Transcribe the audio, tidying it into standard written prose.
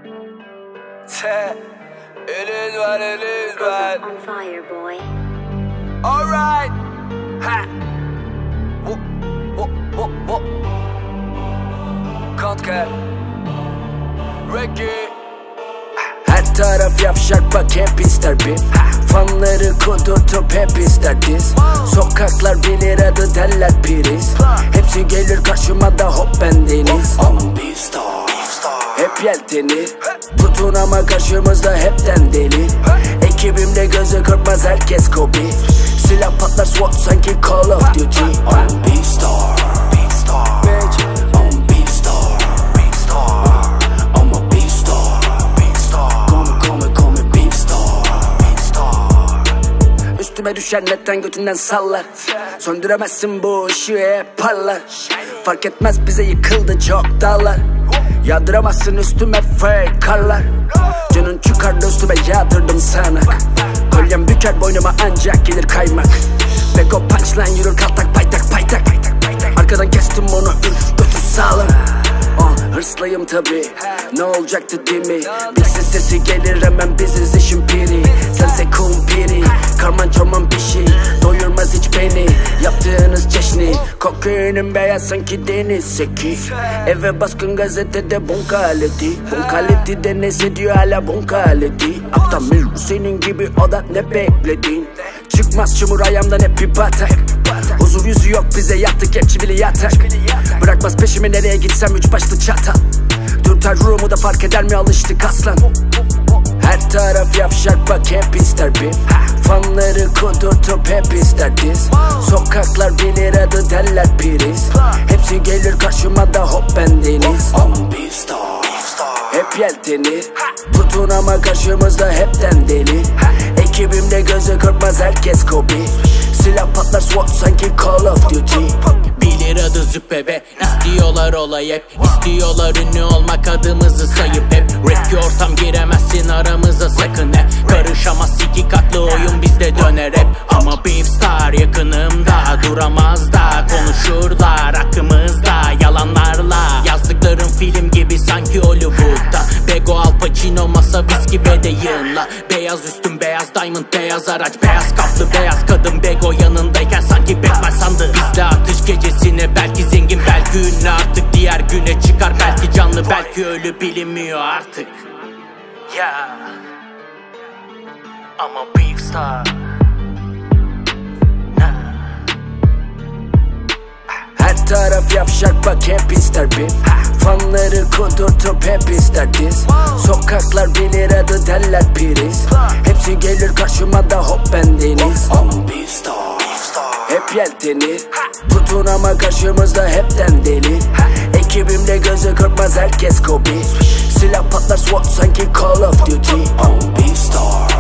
It is what it is, man. On fire, boy. Alright. Ha. Whoop. Can't get Reggae. Her taraf yavşak bak hep ister beef. Fanları kudurtup hep ister diz. Sokaklar bilir adı derler priz. Hepsi gelir karşıma da hop bendeniz. On bir star. Hep yeltenir. Tutun ama karşımızda hepten deli. Ekibimde gözü kırpmaz herkes Kobe. Silah patlar SWAT sanki Call of Duty. On bir star. Bitch. On bir star. I'm a beef star. Call me beef star. Üstüme düşen netten götünden sallar. Söndüremezsin bu ışığı hep parlar. Fark etmez bize yıkıldı çok dağlar. Yağdıramazsın üstüme fake karlar. Canın çıkardı üstüme yağdırdım sana. Kolyem büker boynuma ancak gelir kaymak. Beko punchline yürür kaltak paytak. Arkadan kestim onu üf götü sağlam. Hırslıyım tabi, ne olacaktı değil mi? Bilsin sesi gelir hemen biziz işin piri. Sense kumpiri, karman çorman bir şey. Doyurmaz hiç beni, yaptığınız çeşni. Kokainim beyaz sanki deniz seki. Eve baskın gazetede bunkaleti. Bunkaleti de ne diyor hala bunkaleti. Aptal mı senin gibi o da ne bekledin? Çıkmaz çamur ayağımdan hep bir batak. Huzur yüzü yok bize yattık hep çivili yatak. Bırakmaz peşimi nereye gitsem üç başlı çatal. Dürter ruhumu da fark eder mi alıştık aslan. Her taraf yavşak bak hep ister beef. Fanları kudurtup hep ister diz. Sokaklar bilir adı derler priz. Hepsi gelir karşıma da hop bendeniz. On bir star. Hep yeltenir. Tutun ama karşımızda hepten deli. Ekibimde gözü kırpmaz herkes Kobe. Silah patlar SWAT sanki Call of Duty. Bilir adı züppe ve istiyorlar olay hep. İstiyorlar ünlü olmak adımızı sayıp hep. Rapki ortam giremezsin aramıza sakın hep. Karışamaz iki katlı oyun bizde döner hep. Ama beef star yakınımda duramaz da. Konuşurlar hakkımızda yalanlarla. Yazdıklarım film gibi sanki Hollywood'da. Bego Al Pacino masa viski ve de yığınla. Beyaz üstüm beyaz diamond beyaz araç. Beyaz kaplı beyaz kadın Bego yanındayken sanki Batman sandı. Bizde atış gecesine belki zengin belki ünlü artık. Diğer güne çıkar belki canlı belki ölü bilinmiyor artık. Yeah. I'm a beef star. Her taraf yavşak bak hep ister beef. Fanları kudurtup hep ister diz. Sokaklar bilir adı derler priz. Hepsi gelir karşıma da hop bendeniz. On bir star. Hep yeltenir. Tutun ama karşımızda hepten deli. Ekibimde gözü kırpmaz herkes Kobe. Silah patlar SWAT sanki Call of Duty. On bir star.